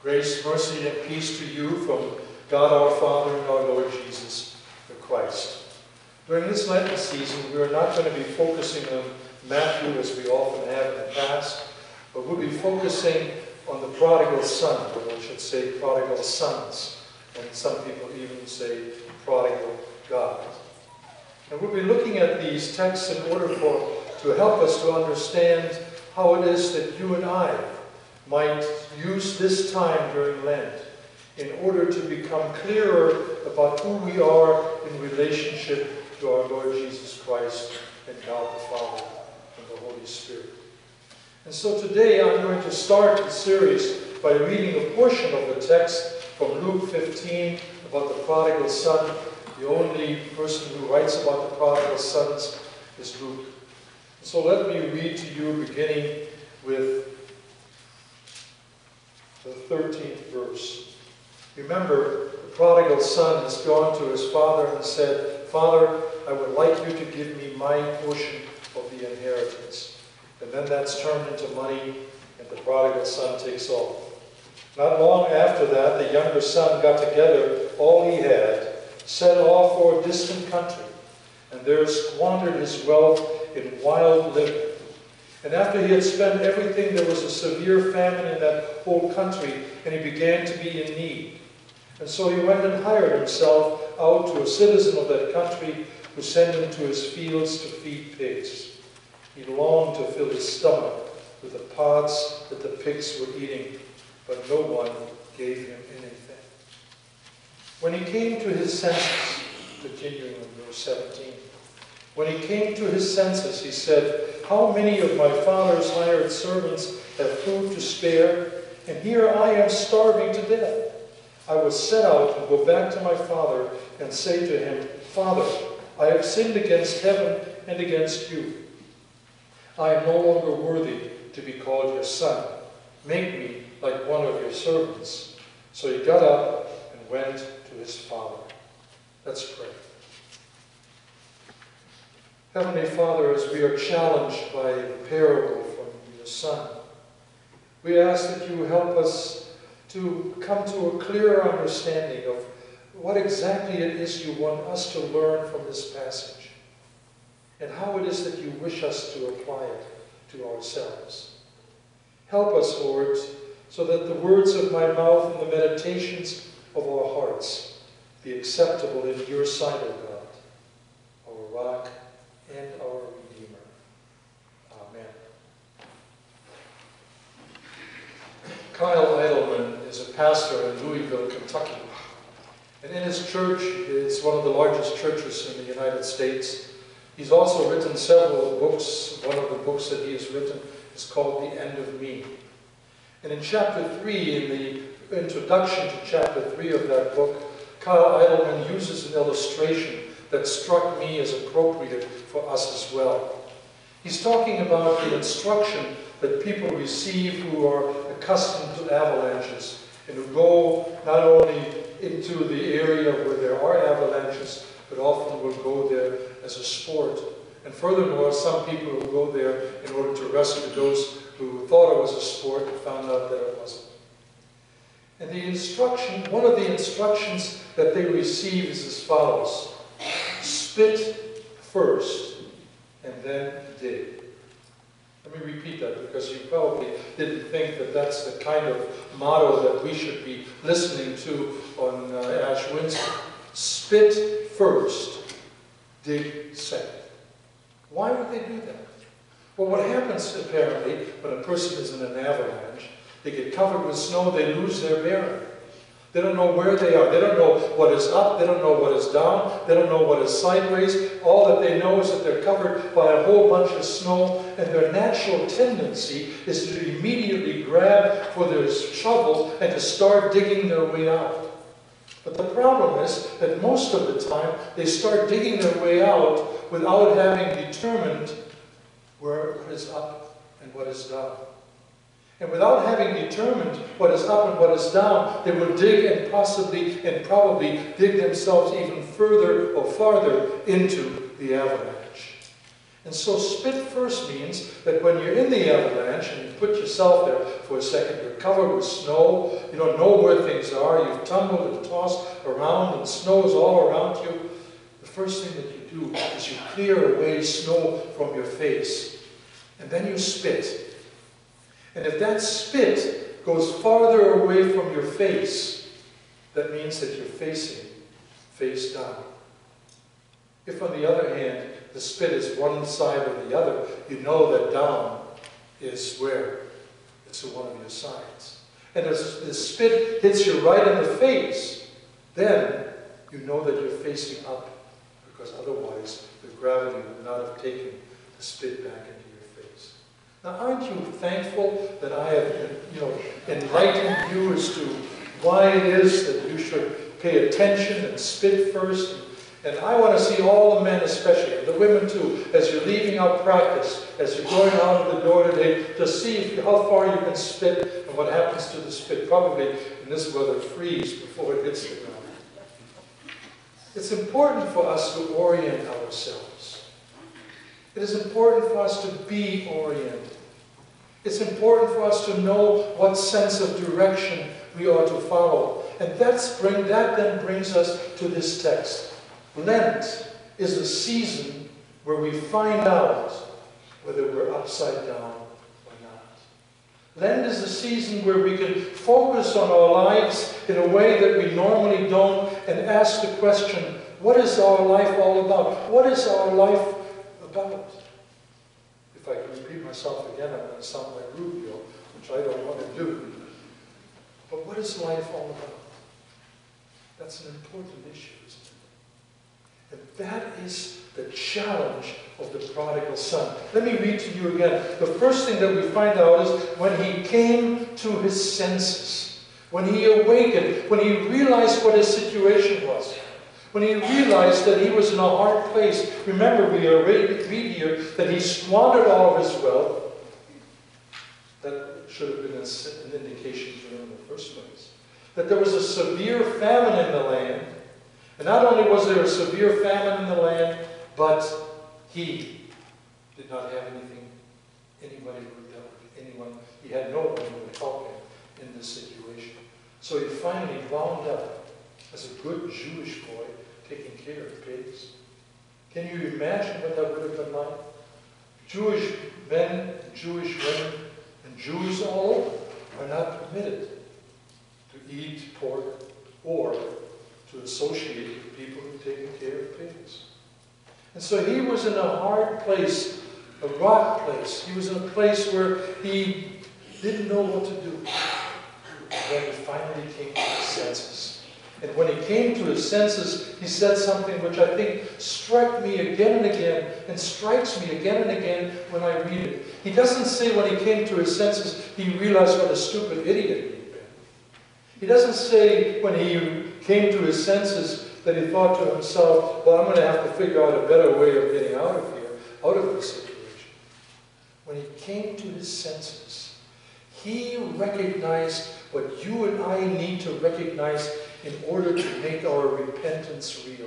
Grace, mercy, and peace to you from God our Father and our Lord Jesus the Christ. During this Lenten season, we are not going to be focusing on Matthew as we often have in the past, but we'll be focusing on the prodigal son, or I should say prodigal sons, and some people even say prodigal God. And we'll be looking at these texts in order to help us to understand how it is that you and I might use this time during Lent in order to become clearer about who we are in relationship to our Lord Jesus Christ and God the Father and the Holy Spirit. And so today I'm going to start the series by reading a portion of the text from Luke 15 about the prodigal son. The only person who writes about the prodigal sons is Luke. So let me read to you beginning with the 13th verse. Remember, the prodigal son has gone to his father and said, "Father, I would like you to give me my portion of the inheritance." And then that's turned into money, and the prodigal son takes off. Not long after that, the younger son got together all he had, set off for a distant country, and there squandered his wealth in wild living. And after he had spent everything, there was a severe famine in that whole country, and he began to be in need. And so he went and hired himself out to a citizen of that country who sent him to his fields to feed pigs. He longed to fill his stomach with the pods that the pigs were eating, but no one gave him anything. When he came to his senses, continuing in verse 17, when he came to his senses, he said, "How many of my father's hired servants have food to spare, and here I am starving to death? I will set out and go back to my father and say to him, 'Father, I have sinned against heaven and against you. I am no longer worthy to be called your son. Make me like one of your servants.' So he got up and went to his father." Let's pray. Heavenly Father, as we are challenged by the parable from your Son, we ask that you help us to come to a clearer understanding of what exactly it is you want us to learn from this passage, and how it is that you wish us to apply it to ourselves. Help us, Lord, so that the words of my mouth and the meditations of our hearts be acceptable in your sight, O God, our rock and our Redeemer. Amen. Kyle Eidelman is a pastor in Louisville, Kentucky. And in his church, it's one of the largest churches in the United States. He's also written several books. One of the books that he has written is called The End of Me. And in chapter 3, in the introduction to chapter 3 of that book, Kyle Eidelman uses an illustration that struck me as appropriate for us as well. He's talking about the instruction that people receive who are accustomed to avalanches and who go not only into the area where there are avalanches, but often will go there as a sport. And furthermore, some people will go there in order to rescue those who thought it was a sport and found out that it wasn't. And the instruction, one of the instructions that they receive is as follows: spit first, and then dig. Let me repeat that, because you probably didn't think that that's the kind of motto that we should be listening to on Ash Wednesday. Spit first, dig second. Why would they do that? Well, what happens apparently when a person is in an avalanche, they get covered with snow, they lose their bearing. They don't know where they are. They don't know what is up. They don't know what is down. They don't know what is sideways. All that they know is that they're covered by a whole bunch of snow, and their natural tendency is to immediately grab for their shovel and to start digging their way out. But the problem is that most of the time they start digging their way out without having determined what is up and what is down. And without having determined what is up and what is down, they will dig and probably dig themselves even further or farther into the avalanche. And so spit first means that when you're in the avalanche and you put yourself there for a second, you're covered with snow, you don't know where things are, you've tumbled and tossed around and snow is all around you. The first thing that you do is you clear away snow from your face. And then you spit. And if that spit goes farther away from your face, that means that you're facing face down. If, on the other hand, the spit is one side or the other, you know that down is where? It's one of your sides. And as the spit hits you right in the face, then you know that you're facing up, because otherwise the gravity would not have taken the spit back into your face. Now, aren't you thankful that I have, enlightened you as to why it is that you should pay attention and spit first? And I want to see all the men especially, and the women too, as you're leaving out practice, as you're going out of the door today, to see how far you can spit and what happens to the spit. Probably in this weather freeze before it hits the ground. It's important for us to orient ourselves. It is important for us to be oriented. It's important for us to know what sense of direction we ought to follow. And that then brings us to this text. Lent is the season where we find out whether we're upside down or not. Lent is the season where we can focus on our lives in a way that we normally don't and ask the question, what is our life all about? What is our life about? If I can repeat myself again, I'm going to sound like Rubio, which I don't want to do. But what is life all about? That's an important issue, isn't it? And that is the challenge of the prodigal son. Let me read to you again. The first thing that we find out is when he came to his senses, when he awakened, when he realized what his situation was, when he realized that he was in a hard place. Remember, we already read here that he squandered all of his wealth. That should have been an indication to him in the first place. That there was a severe famine in the land. And not only was there a severe famine in the land, but he did not have anybody who dealt with anyone. He had no one who would help him in this situation. So he finally wound up as a good Jewish boy taking care of pigs. Can you imagine what that would have been like? Jewish men, Jewish women, and Jews all over are not permitted to eat pork or to associate with people who are taking care of pigs. And so he was in a hard place, a rock place. He was in a place where he didn't know what to do. And then he finally came to his senses. And when he came to his senses, he said something which I think struck me again and again, and strikes me again and again when I read it. He doesn't say when he came to his senses, he realized what a stupid idiot he'd been. He doesn't say when he came to his senses that he thought to himself, well, I'm going to have to figure out a better way of getting out of here, out of this situation. When he came to his senses, he recognized what you and I need to recognize in order to make our repentance real.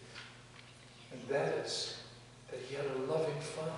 And that is that he had a loving Father.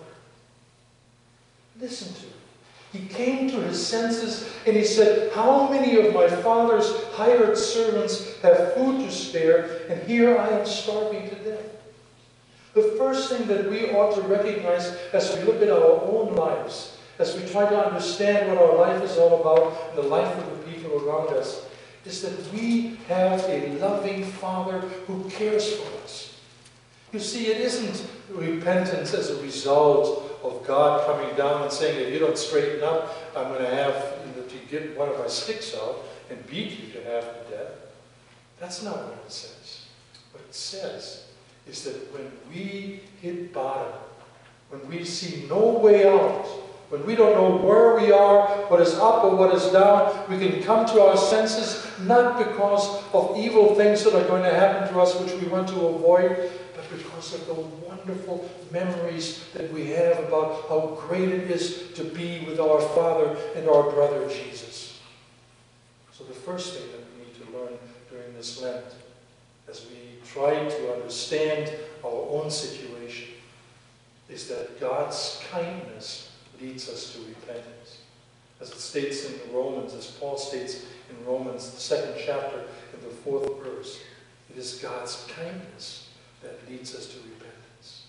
Listen to him. He came to his senses and he said, how many of my father's hired servants have food to spare, and here I am starving to death? The first thing that we ought to recognize as we look at our own lives, as we try to understand what our life is all about and the life of the people around us, is that we have a loving Father who cares for us. You see, it isn't repentance as a result of God coming down and saying, if you don't straighten up, I'm going to have to get one of my sticks out and beat you to half to death. That's not what it says. What it says is that when we hit bottom, when we see no way out, when we don't know where we are, what is up or what is down, we can come to our senses, not because of evil things that are going to happen to us which we want to avoid, but because of the wonderful memories that we have about how great it is to be with our Father and our brother Jesus. So the first thing that we need to learn during this Lent, as we try to understand our own situation, is that God's kindness leads us to repentance. As it states in Romans, as Paul states in Romans, the 2nd chapter, in the 4th verse, it is God's kindness that leads us to repentance.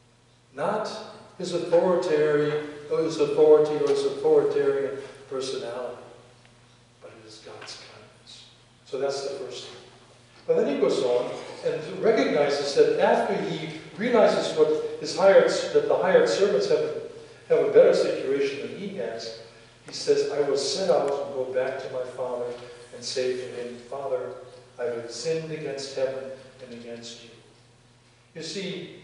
Not his authority or his authoritarian personality, but it is God's kindness. So that's the first thing. But then he goes on and recognizes that after he realizes that the hired servants have a better situation than he has, he says, I will set out and go back to my father and say to him, Father, I have sinned against heaven and against you. You see,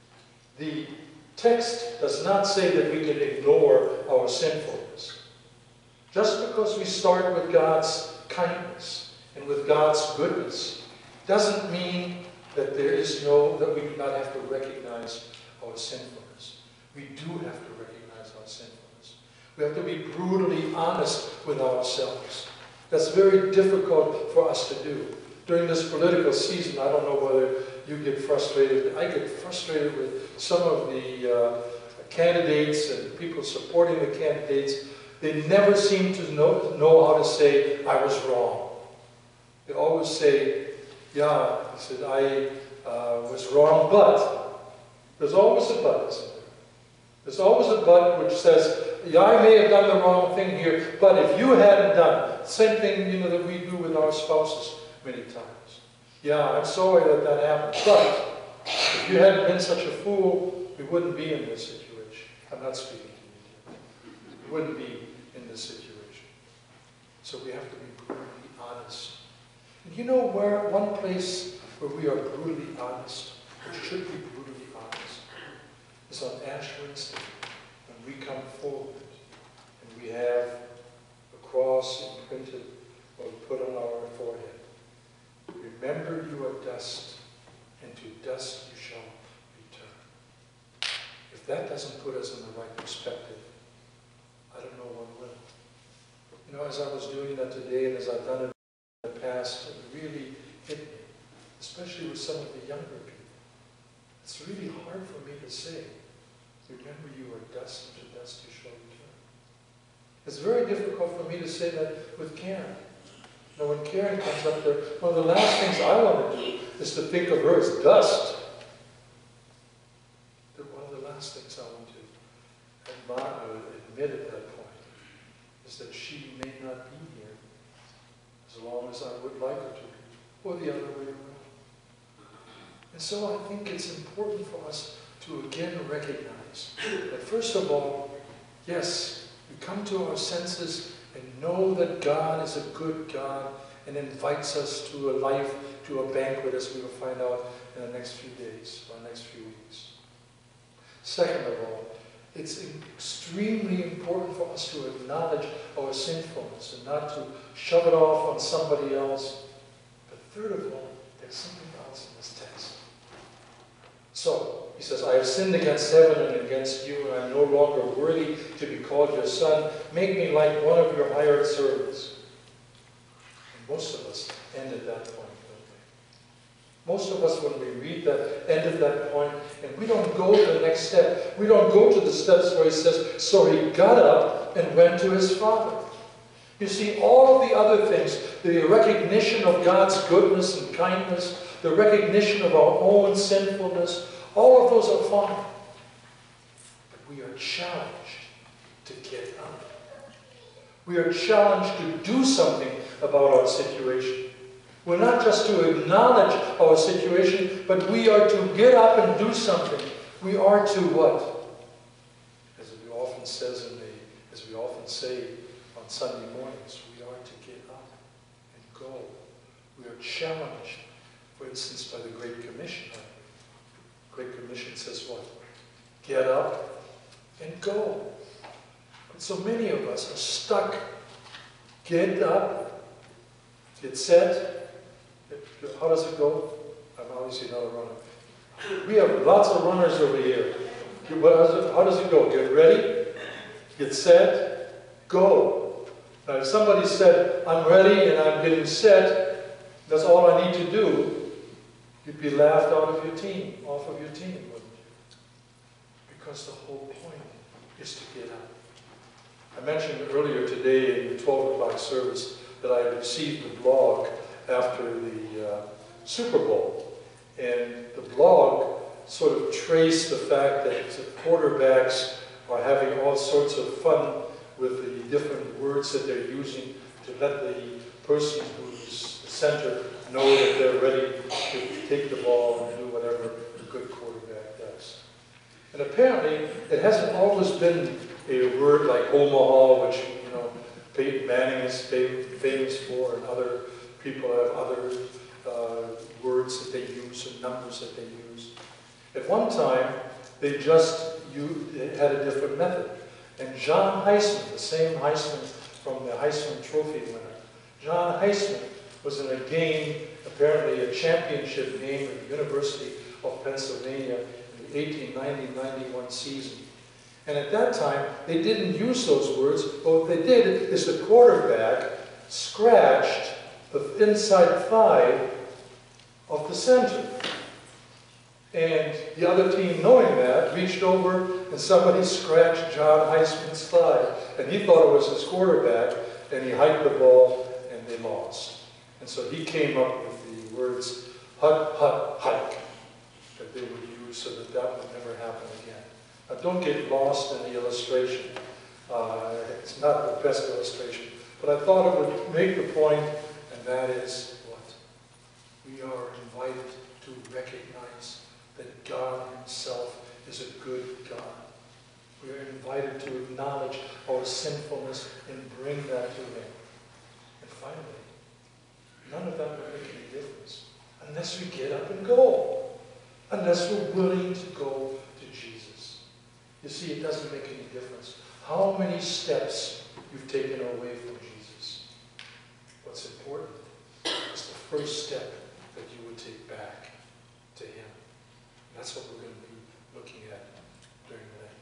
the text does not say that we can ignore our sinfulness. Just because we start with God's kindness and with God's goodness doesn't mean that that we do not have to recognize our sinfulness. We do have to recognize our sinfulness. We have to be brutally honest with ourselves. That's very difficult for us to do. During this political season, I don't know whether you get frustrated. I get frustrated with some of the candidates and people supporting the candidates. They never seem to know how to say, I was wrong. They always say, yeah, he said, I was wrong, but. There's always a but, isn't there? There's always a but which says, yeah, I may have done the wrong thing here, but if you hadn't done it, same thing that we do with our spouses many times. Yeah, I'm sorry that happened, but if you hadn't been such a fool, we wouldn't be in this situation. I'm not speaking to you. We wouldn't be in this situation. So we have to be brutally honest. And you know one place where we are brutally honest, or should be brutally honest, is on Ash Wednesday, when we come forward and we have a cross imprinted or put on our forehead. Remember you are dust, and to dust you shall return. If that doesn't put us in the right perspective, I don't know what will. You know, as I was doing that today, and as I've done it in the past, it really hit me, especially with some of the younger people. It's really hard for me to say, remember you are dust, and to dust you shall return. It's very difficult for me to say that with Karen. Now, when Karen comes up there, one of the last things I want to do is to think of her as dust. But one of the last things I want to admit at that point is that she may not be here as long as I would like her to be, or the other way around. And so I think it's important for us to again recognize that first of all, yes, we come to our senses and know that God is a good God and invites us to a life, to a banquet, as we will find out in the next few days, or next few weeks. Second of all, it's extremely important for us to acknowledge our sinfulness and not to shove it off on somebody else. But third of all, there's something else in this text. So, he says, I have sinned against heaven and against you, and I am no longer worthy to be called your son. Make me like one of your hired servants. And most of us end at that point, don't we? Most of us, when we read that, end at that point, and we don't go to the next step. We don't go to the steps where he says, so he got up and went to his father. You see, all of the other things, the recognition of God's goodness and kindness, the recognition of our own sinfulness, all of those are fine. But we are challenged to get up. We are challenged to do something about our situation. We're not just to acknowledge our situation, but we are to get up and do something. We are to what? As we often say on Sunday mornings, we are to get up and go. We are challenged, for instance, by the Great Commission. Great Commission says what? Get up and go. But so many of us are stuck. Get up, get set. How does it go? I'm obviously not a runner. We have lots of runners over here. How does it go? Get ready, get set, go. Now if somebody said, I'm ready and I'm getting set, that's all I need to do, you'd be laughed out of your team, off of your team, wouldn't you? Because the whole point is to get up. I mentioned earlier today in the 12 o'clock service that I received a blog after the Super Bowl. And the blog sort of traced the fact that the quarterbacks are having all sorts of fun with the different words that they're using to let the person who's the center know that they're ready to take the ball and do whatever a good quarterback does. And apparently, it hasn't always been a word like Omaha, which, you know, Peyton Manning is famous for, and other people have other words that they use and numbers that they use. At one time, they just had a different method. And John Heisman, the same Heisman from the Heisman Trophy winner, John Heisman was in a game, apparently a championship game at the University of Pennsylvania in the 1890-91 season. And at that time, they didn't use those words, but what they did is the quarterback scratched the inside thigh of the center. And the other team, knowing that, reached over and somebody scratched John Heisman's thigh. And he thought it was his quarterback, and he hiked the ball, and they lost. And so he came up with the words, hut, hut, hike, that they would use so that that would never happen again. Now, don't get lost in the illustration. It's not the best illustration. But I thought it would make the point, and that is what? We are invited to recognize that God Himself is a good God. We are invited to acknowledge our sinfulness and bring that to Him. And finally, none of that will make any difference unless we get up and go. Unless we're willing to go to Jesus. You see, it doesn't make any difference how many steps you've taken away from Jesus. What's important is the first step that you would take back to Him. That's what we're going to be looking at during the next